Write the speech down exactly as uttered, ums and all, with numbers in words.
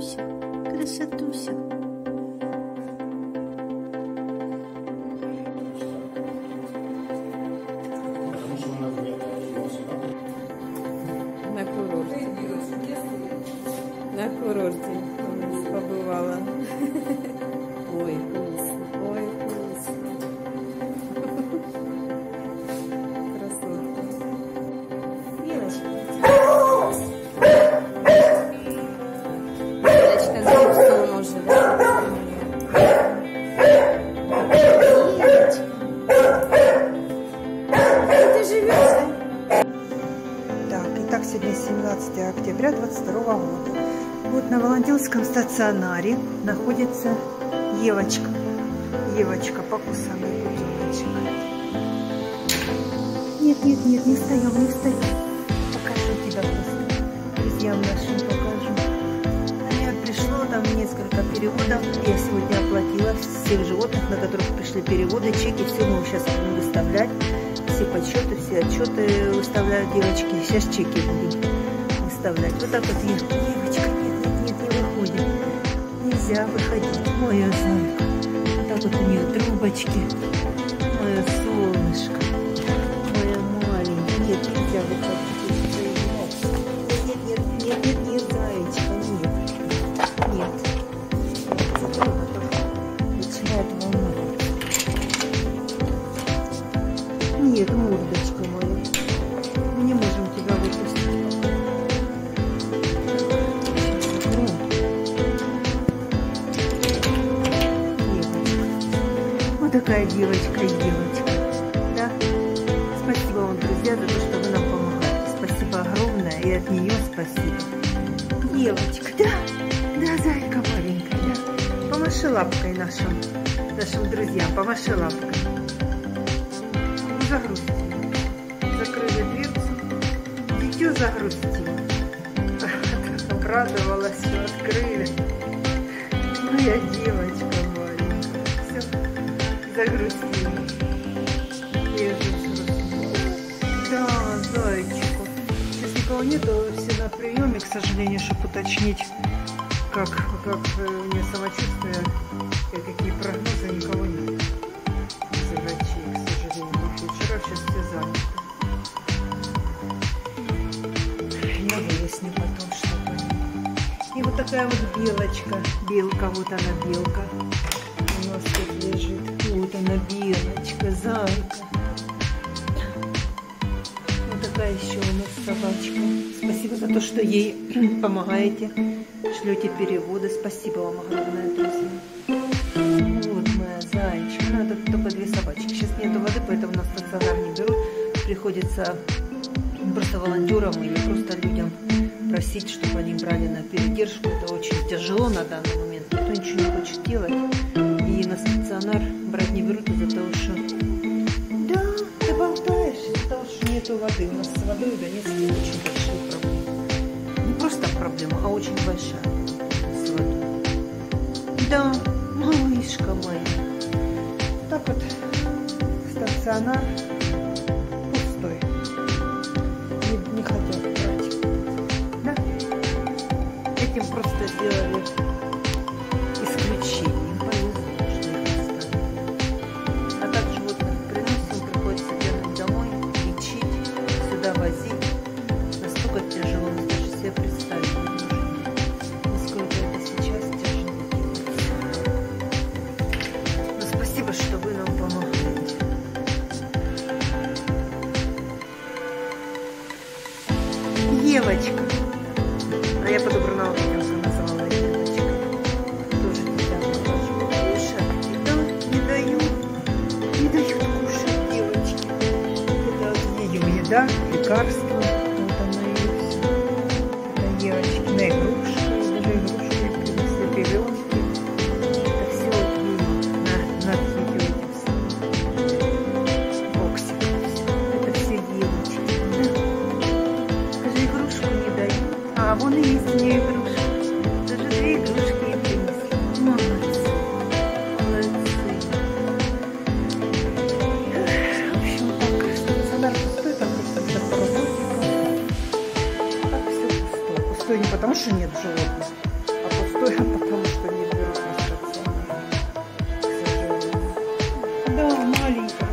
красотуся, красотуся. На курорте. На курорте побывала. Ой, вкусно, ой, вкусно. Красотка. Елочка. Елочка с гипсом уже, да? Елочка. Где ты живешь? Так, итак, сегодня семнадцатое октября двадцать второго года. Вот на волонтерском стационаре находится Евочка. Евочка, покусанный кутеночек. Нет, нет, нет, не встаем, не встаем. Покажу тебя просто. Друзьям нашим покажу. Мне пришло там несколько переводов. Я сегодня оплатила всех животных, на которых пришли переводы, чеки. Все мы сейчас будем выставлять. Все подсчеты, все отчеты выставляют девочки. Сейчас чеки будем выставлять. Вот так вот, Евочка. Нельзя выходить. Моя зайка. Так вот у нее трубочки. Мое солнышко. Моя маленькая. Нет, нельзя выходить. Нет, нет, нет, нет, нет, зайчика, нет. Нет. Закрой только. Начинает волноваться. Нет, мордочка моя. Мы не можем тебя выпустить. Такая девочка и девочка. Да? Спасибо вам, друзья, за то, что вы нам помогаете. Спасибо огромное, и от нее спасибо. Девочка, да? Да, зайка маленькая, да? Помаши лапкой нашим, нашим друзьям, помаши лапкой. Загрузти. Закрыли дверцу. Дитё загрузти. Обрадовалась, что открыли. Моя девочка. Загрузила. Да, зайчику. Сейчас никого нету, все на приеме, к сожалению, чтобы уточнить, как, как у нее самочувствие и какие прогнозы, никого нет. Из врачей, к сожалению. Вчера сейчас все заняты. Я выясню потом, что будет. И вот такая вот белочка. Белка, вот она белка. У нас тут лежит. Вот она, белочка, зайка. Вот такая еще у нас собачка. Спасибо за то, что ей помогаете, шлете переводы. Спасибо вам огромное, друзья. Вот моя зайчка. Надо только две собачки. Сейчас нету воды, поэтому на стационар не берут. Приходится просто волонтерам или просто людям просить, чтобы они брали на передержку. Это очень тяжело на данный момент. Никто ничего не хочет делать. И на стационар брать не берут из-за того, что... Да, ты болтаешь из-за того, что нету воды. У нас с водой в Донецке очень большие проблемы. Не просто проблема, а очень большая с водой. Да, малышка моя. Так вот, стационар пустой. Не, не хотят брать. Да? Этим просто сделали исключение. Возить. Настолько тяжело, мы даже себе представить не можем. Насколько это сейчас тяжело делается. Но спасибо, что вы нам помогаете. Девочка. А я подобрала видео, называла девочка. Тоже нельзя положу. Кушать да, не дают. Не дают кушать девочки. Это ее еда. Лекарства, вот оно и все. Это Евочкина игрушка, даже игрушки, все пеленки. Это все на, на видео этим самым боксиком. Это все девочки. Да? Даже игрушку не дают. А вон и есть у нее игрушка. Даже две игрушки ей принесли. Молодцы. Молодцы. В общем, так, стационар пустой, там просто по работе. Так все пусто. Пустой не потому, что нет животных, а пустой Да, маленькая.